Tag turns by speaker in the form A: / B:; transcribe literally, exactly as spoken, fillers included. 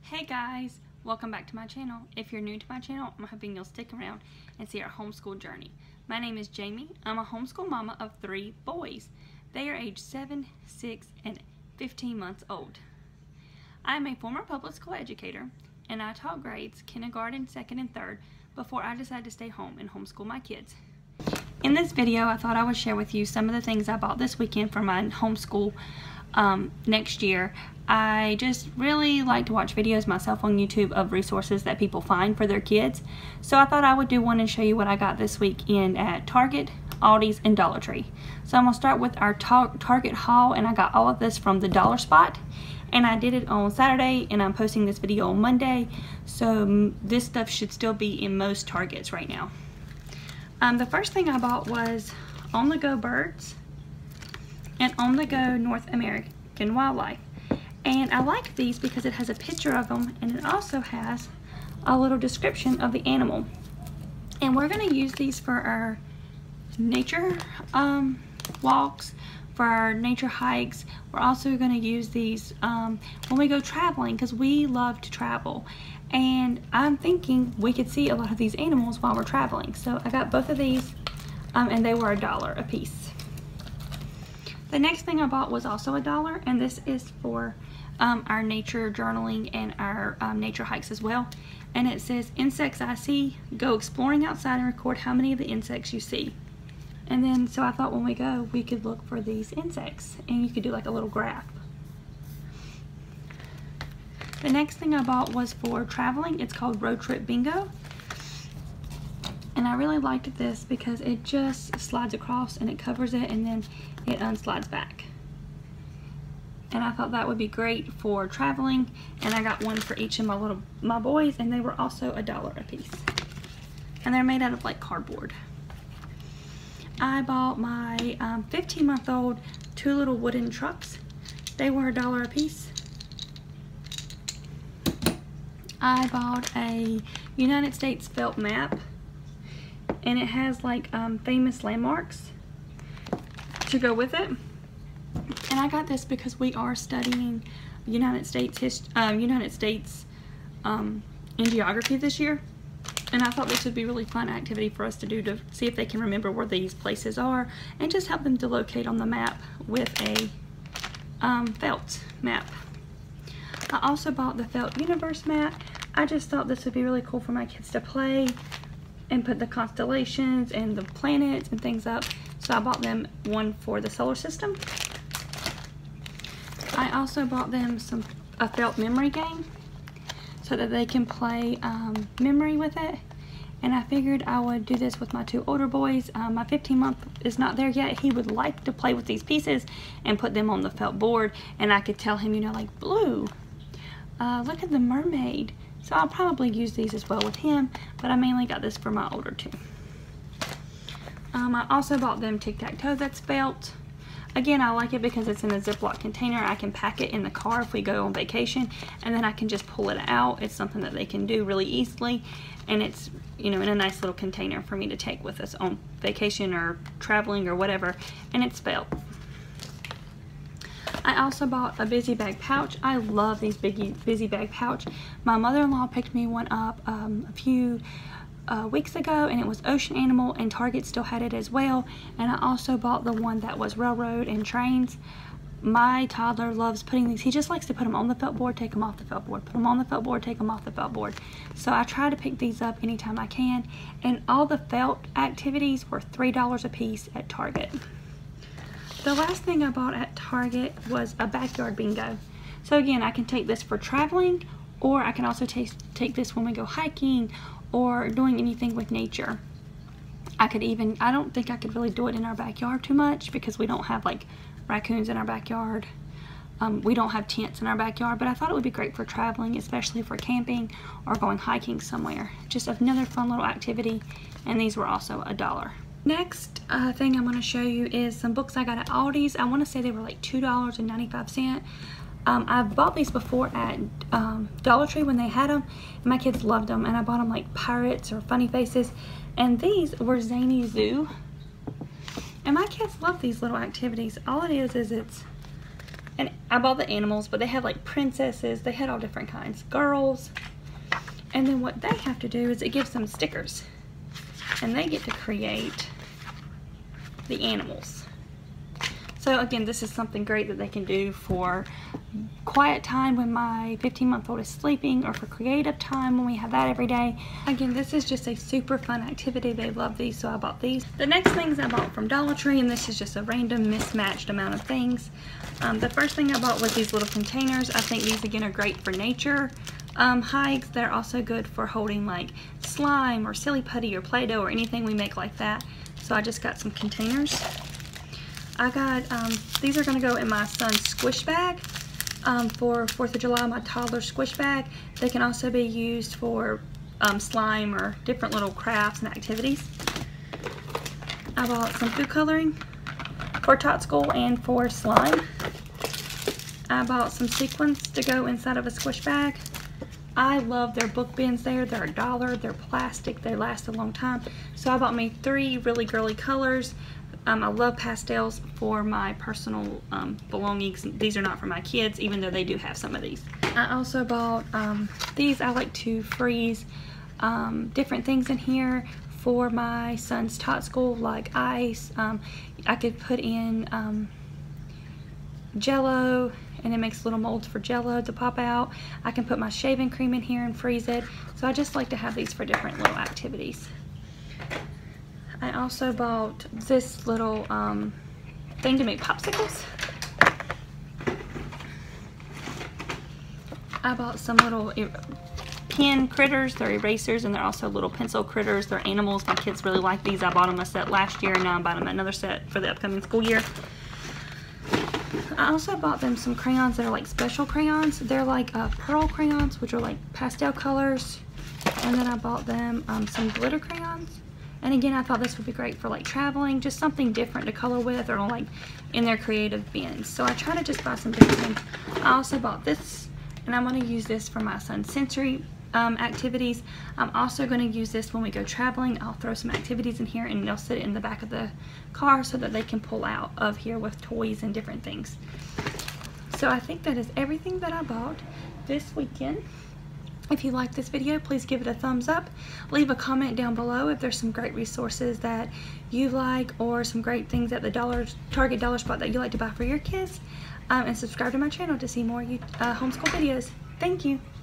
A: Hey guys, welcome back to my channel. If you're new to my channel, I'm hoping you'll stick around and see our homeschool journey. My name is Jamie. I'm a homeschool mama of three boys. They are aged seven, six, and fifteen months old. I'm a former public school educator, and I taught grades kindergarten, second, and third before I decided to stay home and homeschool my kids. In this video, I thought I would share with you some of the things I bought this weekend for my homeschool um, next year. I just really like to watch videos myself on YouTube of resources that people find for their kids. So I thought I would do one and show you what I got this weekend at Target, Aldi's, and Dollar Tree. So I'm going to start with our tar Target haul, and I got all of this from the Dollar Spot. And I did it on Saturday, and I'm posting this video on Monday. So this stuff should still be in most Targets right now. Um, the first thing I bought was On the Go Birds and On the Go North American Wildlife. And I like these because it has a picture of them, and it also has a little description of the animal. And we're going to use these for our nature um, walks, for our nature hikes. We're also going to use these um, when we go traveling, because we love to travel. And I'm thinking we could see a lot of these animals while we're traveling. So I got both of these, um, and they were a dollar a piece. The next thing I bought was also a dollar, and this is for um, our nature journaling and our um, nature hikes as well. And it says, "Insects I see, go exploring outside and record how many of the insects you see." And then, so I thought when we go, we could look for these insects, and you could do like a little graph. The next thing I bought was for traveling. It's called Road Trip Bingo. And I really liked this because it just slides across and it covers it, and then it unslides back. And I thought that would be great for traveling. And I got one for each of my little my boys, and they were also a dollar a piece. And they're made out of like cardboard. I bought my um, fifteen month old two little wooden trucks. They were a dollar a piece. I bought a United States felt map, and it has like um, famous landmarks to go with it. And I got this because we are studying United States hist uh, United States um, in geography this year, and I thought this would be a really fun activity for us to do to see if they can remember where these places are, and just help them to locate on the map with a um, felt map. I also bought the Felt Universe map. I just thought this would be really cool for my kids to play and put the constellations and the planets and things up. So I bought them one for the solar system. I also bought them some a felt memory game so that they can play um, memory with it. And I figured I would do this with my two older boys. Um, my fifteen month is not there yet. He would like to play with these pieces and put them on the felt board. And I could tell him, you know, like, Blue, uh, look at the mermaid. So I'll probably use these as well with him, but I mainly got this for my older two. Um, I also bought them tic-tac-toe that's felt. Again, I like it because it's in a Ziploc container. I can pack it in the car if we go on vacation, and then I can just pull it out. It's something that they can do really easily, and it's, you know, in a nice little container for me to take with us on vacation or traveling or whatever, and it's felt. I also bought a busy bag pouch. I love these big busy bag pouch. My mother-in-law picked me one up um, a few uh, weeks ago, and it was Ocean Animal, and Target still had it as well. And I also bought the one that was Railroad and Trains. My toddler loves putting these. He just likes to put them on the felt board, take them off the felt board, put them on the felt board, take them off the felt board. So I try to pick these up anytime I can. And all the felt activities were three dollars a piece at Target. The last thing I bought at Target was a backyard bingo. So again, I can take this for traveling, or I can also take, take this when we go hiking or doing anything with nature. I could even, I don't think I could really do it in our backyard too much because we don't have like raccoons in our backyard. Um, we don't have tents in our backyard, but I thought it would be great for traveling, especially for camping or going hiking somewhere. Just another fun little activity, and these were also a dollar. Next uh, thing I'm going to show you is some books I got at Aldi's. I want to say they were like two dollars and ninety-five cents. Um, I've bought these before at um, Dollar Tree when they had them, and my kids loved them, and I bought them like Pirates or Funny Faces, and these were Zany Zoo, and my kids love these little activities. All it is is it's an I bought the animals, but they had like princesses. They had all different kinds. Girls. And then what they have to do is it gives them stickers. And they get to create the animals. So again, this is something great that they can do for quiet time when my fifteen month old is sleeping, or for creative time when we have that every day. Again, this is just a super fun activity. They love these, so I bought these. The next things I bought from Dollar Tree, and this is just a random mismatched amount of things. Um, the first thing I bought was these little containers. I think these again are great for nature um, hikes. They're also good for holding like slime or silly putty or Play-Doh or anything we make like that. So I just got some containers. I got, um, these are going to go in my son's squish bag um, for fourth of July, my toddler squish bag. They can also be used for um, slime or different little crafts and activities. I bought some food coloring for Tot School and for slime. I bought some sequins to go inside of a squish bag. I love their book bins there. They're a dollar. They're plastic. They last a long time. So I bought me three really girly colors. Um, I love pastels for my personal um, belongings. These are not for my kids, even though they do have some of these. I also bought um, these. I like to freeze um, different things in here for my son's Tot School, like ice. Um, I could put in um, Jello, and it makes little molds for Jello to pop out. I can put my shaving cream in here and freeze it. So I just like to have these for different little activities. I also bought this little um, thing to make popsicles. I bought some little er pen critters. They're erasers, and they're also little pencil critters. They're animals. My kids really like these. I bought them a set last year, and now I'm buying them another set for the upcoming school year. I also bought them some crayons that are like special crayons. They're like uh, pearl crayons, which are like pastel colors. And then I bought them um, some glitter crayons. And again, I thought this would be great for like traveling, just something different to color with, or like in their creative bins. So I try to just buy some different things. I also bought this, and I'm going to use this for my son's sensory um, activities. I'm also going to use this when we go traveling. I'll throw some activities in here, and they'll sit in the back of the car so that they can pull out of here with toys and different things. So I think that is everything that I bought this weekend. If you like this video, please give it a thumbs up. Leave a comment down below if there's some great resources that you like, or some great things at the dollar Target dollar spot that you like to buy for your kids. Um, and subscribe to my channel to see more uh, homeschool videos. Thank you.